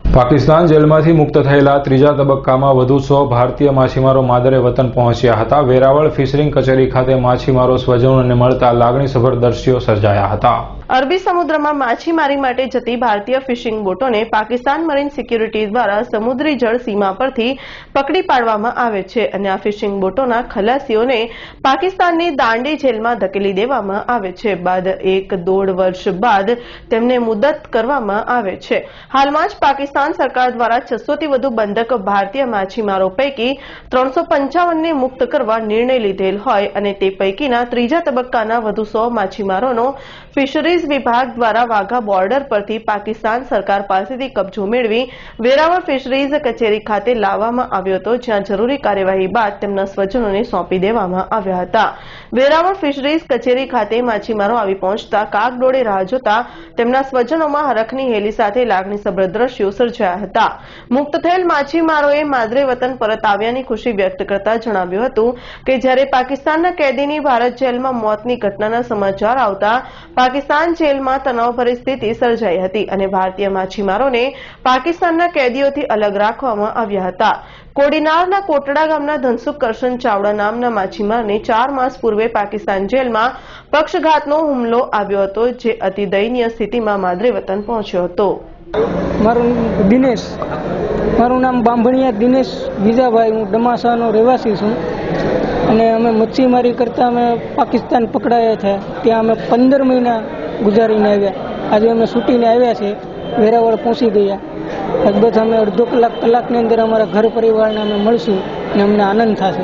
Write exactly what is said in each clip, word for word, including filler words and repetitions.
પાકિસ્તાન જેલમાંથી મુક્ત થયેલા ત્રીજા તબક્કામાં વધુ સો ભારતીય માછીમારો માદરે વતન પહોંચ્યા હતા। વેરાવળ ફિશરિંગ કચેરી ખાતે માછીમારો સ્વજનોને મળતા લાગણીસભર દ્રશ્યો સર્જાયા હતા। અરબી સમુદ્રમાં માછીમારી માટે જતી ભારતીય ફિશિંગ બોટોને પાકિસ્તાન મરીન સિક્યુરિટી દ્વારા સમુદ્રી જળ સીમા પરથી પકડી પાડવામાં આવે છે અને આ ફિશિંગ બોટોના ખલાસીઓને પાકિસ્તાનની દાંડી જેલમાં ધકેલી દેવામાં આવે છે। બાદ એક દોઢ વર્ષ બાદ તેમને મુદત કરવામાં આવે છે। હાલમાં જ પાકિસ્તાન સરકાર દ્વારા છસો થી વધુ બંધક ભારતીય માછીમારો પૈકી ત્રણસો પંચાવન ને મુક્ત કરવા નિર્ણય લીધેલ હોય અને તે પૈકીના ત્રીજા તબક્કાના વધુ સો માછીમારોનો ફિશરીઝ વિભાગ દ્વારા વાઘા બોર્ડર પરથી પાકિસ્તાન સરકાર પાસેથી કબજો મેળવી વેરાવળ ફિશરીઝ કચેરી ખાતે લાવવામાં આવ્યો હતો, જ્યાં જરૂરી કાર્યવાહી બાદ તેમના સ્વજનોને સોંપી દેવામાં આવ્યા હતા। વેરાવળ ફિશરીઝ કચેરી ખાતે માછીમારો આવી પહોંચતા કાગડોળે રાહ જોતા તેમના સ્વજનોમાં હરખની હેલી સાથે લાગણીસભર દ્રશ્યો સર્જાયા હતા। મુક્ત થયેલ માછીમારોએ માદરે વતન પરત આવ્યાની ખુશી વ્યક્ત કરતા જણાવ્યું હતું કે જ્યારે પાકિસ્તાનના કેદીની ભારત જેલમાં મોતની ઘટનાના સમાચાર આવતા પાકિસ્તાન જેલમાં તણાવભરી સ્થિતિ સર્જાઈ હતી અને ભારતીય માછીમારોને પાકિસ્તાનના કેદીઓથી અલગ રાખવામાં આવ્યા હતા। કોડીનારના કોટડા ગામના ધનસુખ કરશન ચાવડા નામના માછીમારને ચાર માસ પૂર્વે પાકિસ્તાન જેલમાં પક્ષઘાતનો હુમલો આવ્યો હતો, જે અતિ દયનીય સ્થિતિમાં માદરે વતન પહોંચ્યો હતો। મારું દિનેશ મારું નામ બાંભણિયા દિનેશ વિજાભાઈ, હું ડમાસાનો રહેવાસી છું અને અમે મચ્છીમારી કરતા અમે પાકિસ્તાન પકડાયા હતા। ત્યાં અમે પંદર મહિના ગુજારીને આવ્યા। આજે અમે છૂટીને આવ્યા છે, વેરાવળ પહોંચી ગયા। લગભગ અમે અડધો કલાક કલાકની અંદર અમારા ઘર પરિવારને અમે મળશું અને અમને આનંદ થશે।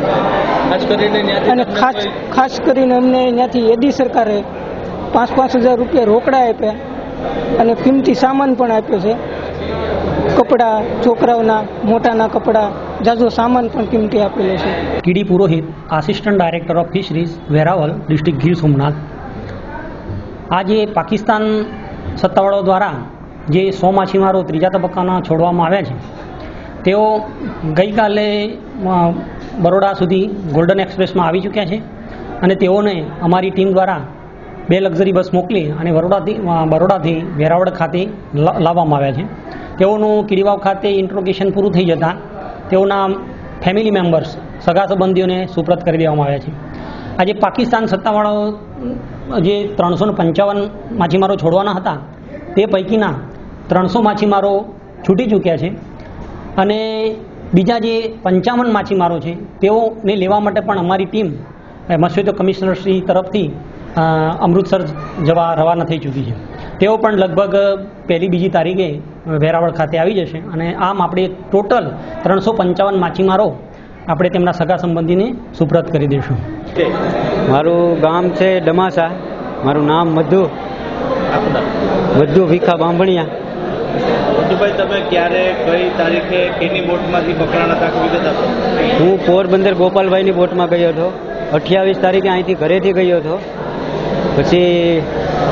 અને ખાસ ખાસ કરીને અમને ત્યાંથી એડી સરકારે પાંચ પાંચ હજાર રૂપિયા રોકડા આપ્યા અને કિંમતી સામાન પણ આપ્યો છે। કપડાં, છોકરાઓના મોટાના કપડાં, જાજો સામાન પણ કિંમતી આપેલો છે। कीडी Purohit, assistant director of fisheries, Veraval, district Gir Somnath. आज ये पाकिस्तान सत्तावाळो द्वारा જે સો માછીમારો ત્રીજા તબક્કાના છોડવામાં આવ્યા છે, તેઓ ગઈકાલે બરોડા સુધી ગોલ્ડન એક્સપ્રેસમાં આવી ચૂક્યા છે અને તેઓને અમારી ટીમ દ્વારા બે લક્ઝરી બસ મોકલી અને બરોડાથી બરોડાથી વેરાવળ ખાતે લાવવામાં આવ્યા છે। તેઓનું કીડીવાવ ખાતે ઇન્ટ્રોગેશન પૂરું થઈ જતાં તેઓના ફેમિલી મેમ્બર્સ, સગા સંબંધીઓને સુપ્રત કરી દેવામાં આવ્યા છે। આજે પાકિસ્તાન સત્તાવાળાઓ જે ત્રણસો ને પંચાવન માછીમારો છોડવાના હતા તે પૈકીના ત્રણસો માછીમારો છૂટી ચૂક્યા છે અને બીજા જે પંચાવન માછીમારો છે તેઓને લેવા માટે પણ અમારી ટીમ મત્સ્યોદ્યોગ કમિશનરશ્રી તરફથી અમૃતસર જવા રવાના થઈ ચૂકી છે। તેઓ પણ લગભગ પહેલી બીજી તારીખે વેરાવળ ખાતે આવી જશે અને આમ આપણે ટોટલ ત્રણસો પંચાવન માછીમારો આપણે તેમના સગા સંબંધીને સુપ્રત કરી દઈશું। મારું ગામ છે ડમાસા, મારું નામ મધુ મધુ ભીખા બાંભણિયા। મધુભાઈ, તમે ક્યારે કઈ તારીખે કેની બોટમાંથી પકડાણા હતા વિગત આપો? હું પોરબંદર ગોપાલભાઈની બોટમાં ગયો હતો। અઠ્યાવીસ તારીખે અહીંથી ઘરેથી ગયો હતો, પછી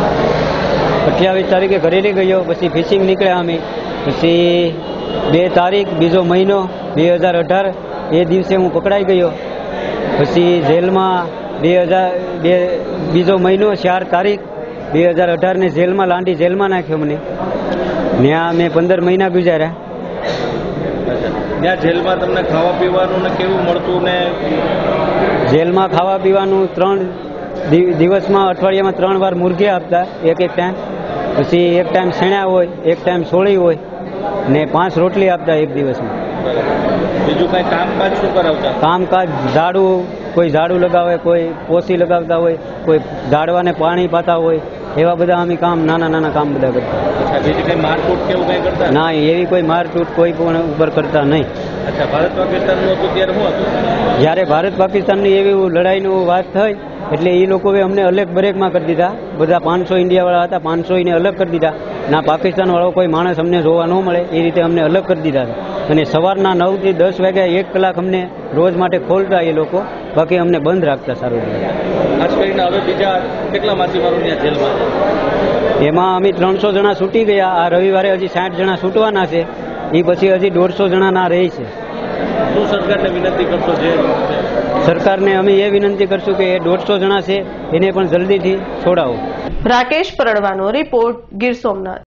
અઠ્યાવીસ તારીખે ઘરેથી ગયો, પછી ફિશિંગ નીકળ્યા અમે, પછી બે તારીખ બીજો મહિનો બે હજાર અઢાર એ દિવસે હું પકડાઈ ગયો। પછી જેલમાં બે હજાર બે બીજો મહિનો ચાર તારીખ બે હજાર અઢારને જેલમાં લાંડી જેલમાં નાખ્યો મને। ત્યાં મેં પંદર મહિના ગુજાર્યા। ત્યાં જેલમાં તમને ખાવા પીવાનું ને કેવું મળતું? ને જેલમાં ખાવા પીવાનું ત્રણ દિવસમાં અઠવાડિયામાં ત્રણ વાર મુરઘી આપતા, એક એક ટાઈમ, પછી એક ટાઈમ શેણા હોય, એક ટાઈમ સોળી હોય ને પાંચ રોટલી આપતા એક દિવસમાં। બીજું કઈ કામકાજ શું કરાવતા? કામકાજ ઝાડું, કોઈ ઝાડું લગાવે, કોઈ પોસી લગાવતા હોય, કોઈ ઝાડવાને પાણી પાતા હોય, એવા બધા અમે કામ નાના નાના કામ બધા કરતા। બીજી કઈ મારકૂટ કેવું કઈ કરતા? ના, એવી કોઈ મારકૂટ કોઈ પણ ઉપર કરતા નહીં। અચ્છા, ભારત પાકિસ્તાનનું હતું ત્યારે શું હતું? જ્યારે ભારત પાકિસ્તાનની એવી લડાઈનું વાત થઈ એટલે એ લોકોએ અમને અલગ બ્રેકમાં કરી દીધા। બધા પાંચસો ઇન્ડિયાવાળા હતા, પાંચસો એને અલગ કરી દીધા। ના પાકિસ્તાનવાળો કોઈ માણસ અમને જોવા ન મળે એ રીતે અમને અલગ કરી દીધા હતા અને સવારના નવથી દસ વાગ્યા એક કલાક અમને રોજ માટે ખોલતા એ લોકો, બાકી અમને બંધ રાખતા। સારું, ખાસ કરીને હવે બીજા કેટલા માછીમારો ત્યાં જેલમાં? એમાં અમે ત્રણસો જણા છૂટી ગયા। આ રવિવારે હજી સાઠ જણા છૂટવાના છે, એ પછી હજી દોઢસો જણા ના રહી છે। શું સરકારને વિનંતી કરશો? જે સરકારને અમે એ વિનંતી કરશું કે એ દોઢસો જણા છે એને પણ જલ્દીથી છોડાવો। રાકેશ પરડવાનો રિપોર્ટ, ગીર સોમનાથ।